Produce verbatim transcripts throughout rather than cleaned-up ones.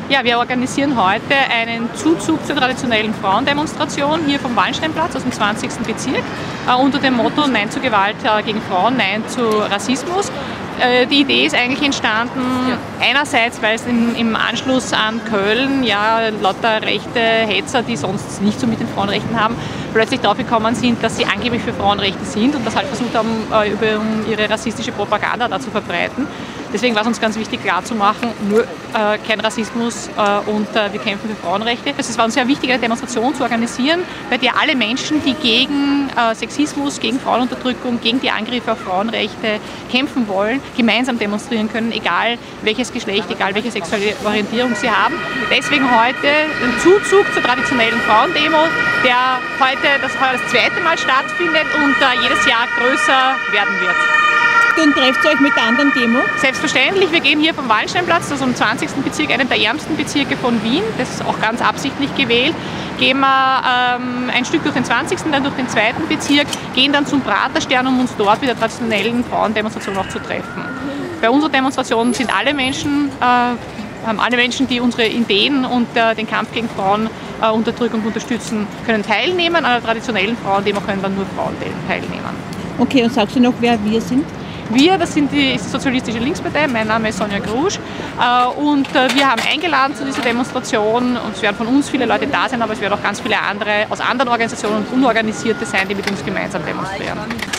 Ja, wir organisieren heute einen Zuzug zur traditionellen Frauendemonstration hier vom Wallensteinplatz aus dem zwanzigsten Bezirk äh, unter dem Motto Nein zu Gewalt äh, gegen Frauen, Nein zu Rassismus. Äh, die Idee ist eigentlich entstanden, ja. einerseits, weil es im, im Anschluss an Köln ja lauter rechte Hetzer, die sonst nicht so mit den Frauenrechten haben, plötzlich drauf gekommen sind, dass sie angeblich für Frauenrechte sind und das halt versucht haben, äh, über um ihre rassistische Propaganda da zu verbreiten. Deswegen war es uns ganz wichtig klarzumachen, nur äh, kein Rassismus äh, und äh, wir kämpfen für Frauenrechte. Es war uns sehr wichtig, eine Demonstration zu organisieren, bei der alle Menschen, die gegen äh, Sexismus, gegen Frauenunterdrückung, gegen die Angriffe auf Frauenrechte kämpfen wollen, gemeinsam demonstrieren können, egal welches Geschlecht, egal welche sexuelle Orientierung sie haben. Deswegen heute ein Zuzug zur traditionellen Frauendemo, der heute das, das zweite Mal stattfindet und äh, jedes Jahr größer werden wird. Und trefft ihr euch mit der anderen Demo? Selbstverständlich, wir gehen hier vom Wallensteinplatz, also im zwanzigsten Bezirk, einem der ärmsten Bezirke von Wien, das ist auch ganz absichtlich gewählt, gehen wir ähm, ein Stück durch den zwanzigsten, dann durch den zweiten Bezirk, gehen dann zum Praterstern, um uns dort mit der traditionellen Frauendemonstration auch zu treffen. Bei unserer Demonstration sind alle Menschen, äh, haben alle Menschen, die unsere Ideen und äh, den Kampf gegen Frauenunterdrückung äh, unterstützen, können teilnehmen. An der traditionellen Frauendemo können dann nur Frauen teilnehmen. Okay, und sagst du noch, wer wir sind? Wir, das sind die, ist die Sozialistische Linkspartei, mein Name ist Sonja Grusch äh, und äh, wir haben eingeladen zu dieser Demonstration und es werden von uns viele Leute da sein, aber es werden auch ganz viele andere aus anderen Organisationen und Unorganisierte sein, die mit uns gemeinsam demonstrieren.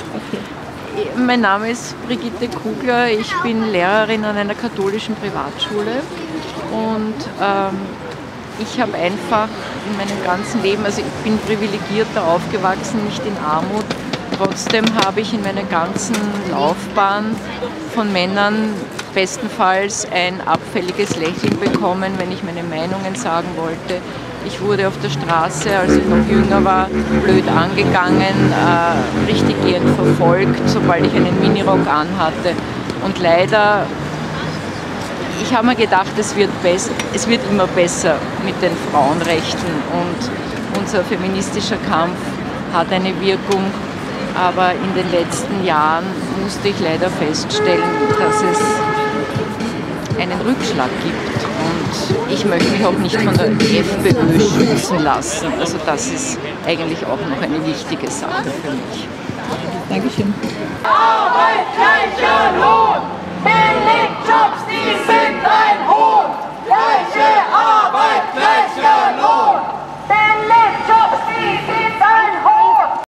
Okay. Mein Name ist Brigitte Kugler, ich bin Lehrerin an einer katholischen Privatschule und ähm, ich habe einfach in meinem ganzen Leben, also ich bin privilegierter aufgewachsen, nicht in Armut. Trotzdem habe ich in meiner ganzen Laufbahn von Männern bestenfalls ein abfälliges Lächeln bekommen, wenn ich meine Meinungen sagen wollte. Ich wurde auf der Straße, als ich noch jünger war, blöd angegangen, äh, richtig gehend verfolgt, sobald ich einen Minirock anhatte. Und leider, ich habe mir gedacht, es wird, es wird immer besser mit den Frauenrechten und unser feministischer Kampf hat eine Wirkung. Aber in den letzten Jahren musste ich leider feststellen, dass es einen Rückschlag gibt. Und ich möchte mich auch nicht von der FPÖ schützen lassen. Also das ist eigentlich auch noch eine wichtige Sache für mich. Dankeschön. Arbeit, gleicher Lohn! Billigjobs, die sind ein Hohn! Gleiche Arbeit, gleicher Lohn!